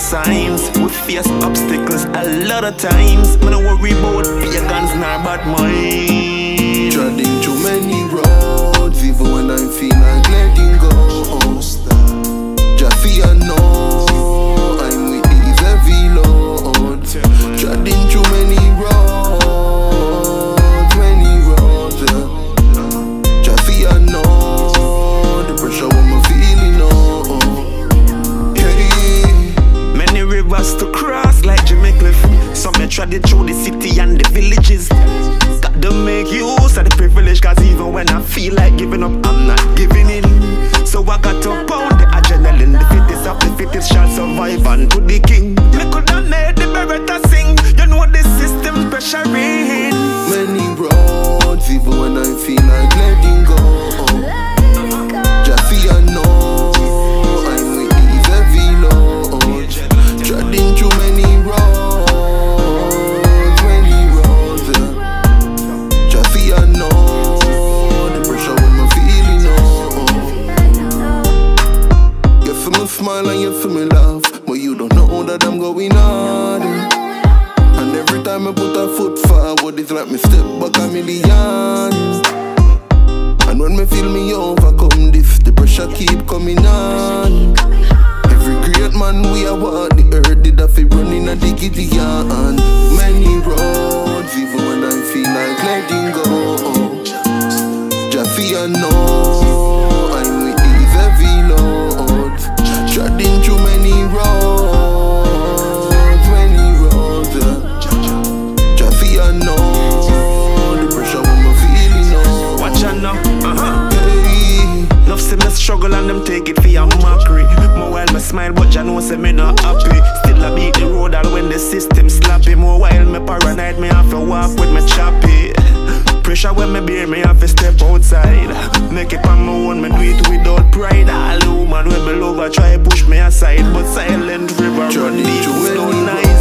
signs. We face obstacles a lot of times. Me no worry about pagans nor bad minds. Treading too many roads, even when I feel like letting go. Jafia know I'm with these heavy loads. Treading too many roads, Jafia know the pressure when I'm feeling. Hey, many rivers to cross like Jimmy Cliff. Some me treaded through the city and the villages. Got to make use of the privilege, cause even when I feel like giving up, I'm not giving in. So I got to pound the adrenaline. The fittest of the fittest shall survive unto the king. Me could have made the Beretta sing. You know the system's pressuring. many roads, even when I feel like letting go. Jafia know I'm with these heavy loads. Treading through many roads, Jafia know the pressure when I'm feeling. You feel me smile and you feel me laugh, but you don't know that I'm going hard. And every time I put a foot forward, it's like me step back a million. And when me feel me overcome this, the pressure keep coming on. Every great man we are walk the earth, did I feel running a diggity yarn. Many roads, even when I feel like letting go. Jafia know I'm with these heavy loads. Treading through many roads, Jafia know the pressure when I'm feeling. Watch out now, hey. Enough say me struggle and them take it for your mockery. More while me smile but ya know say me not happy. Still I beat the road all when the system slappy. More while me paranoid, me have to walk with me choppy. Pressure when me bear, me have to step outside. Make it on my own, me do it without pride. All the woman when me love, I try push me aside, but silent river run deep, no night.